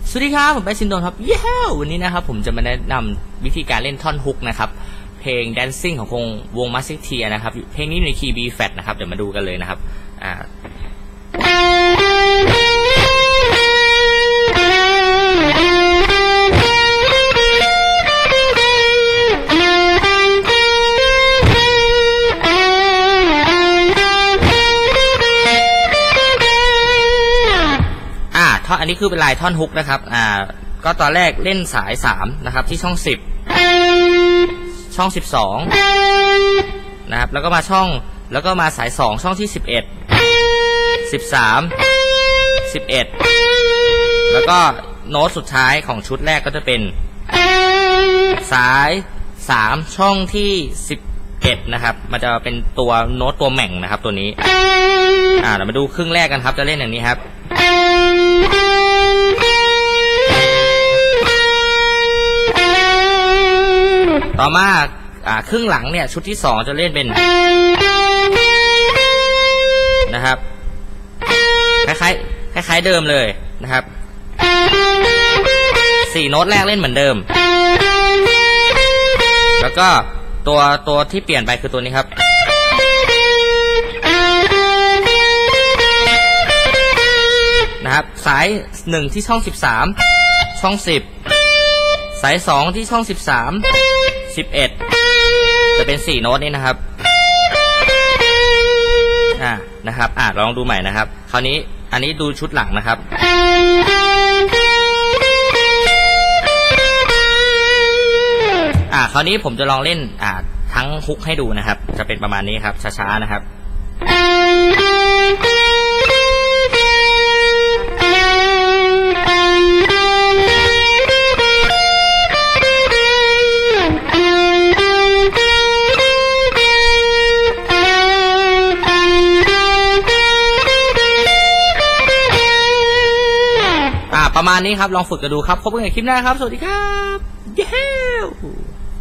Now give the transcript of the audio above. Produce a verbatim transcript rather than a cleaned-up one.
สวัสดีครับผมแป๊ซินโดนครับเย้วันนี้นะครับผมจะมาแนะนำวิธีการเล่นท่อนฮุกนะครับเพลง Dancing ของวงวง Musketeer นะครับเพลงนี้ในคีย์ B flat นะครับเดี๋ยวมาดูกันเลยนะครับอ่าอันนี้คือเป็นลายท่อนฮุกนะครับอ่าก็ตอนแรกเล่นสายสามนะครับที่ช่องสิบช่องสิบสองนะครับแล้วก็มาช่องแล้วก็มาสายสองช่องที่สิบเอ็ด สิบสาม สิบเอ็ดแล้วก็โน้ตสุดท้ายของชุดแรกก็จะเป็นสายสามช่องที่สิบเอ็ดนะครับมันจะเป็นตัวโน้ตตัวแหม่งนะครับตัวนี้อ่าเรามาดูครึ่งแรกกันครับจะเล่นอย่างนี้ครับต่อมาอ่าครึ่งหลังเนี่ยชุดที่สองจะเล่นเป็นนะครับคล้ายๆคล้ายๆเดิมเลยนะครับสี่โน้ตแรกเล่นเหมือนเดิมแล้วก็ตัวตัวที่เปลี่ยนไปคือตัวนี้ครับนะครับสายหนึ่งที่ช่องสิบสามช่องสิบสายสองที่ช่องสิบสามสิบเอ็ดจะเป็นสี่โน้ตนี้นะครับอ่านะครับอ่าลองดูใหม่นะครับคราวนี้อันนี้ดูชุดหลังนะครับอ่าคราวนี้ผมจะลองเล่นอ่าทั้งฮุกให้ดูนะครับจะเป็นประมาณนี้ครับช้าๆนะครับประมาณนี้ครับลองฝึกกันดูครับพบกันในคลิปหน้าครับสวัสดีครับเย้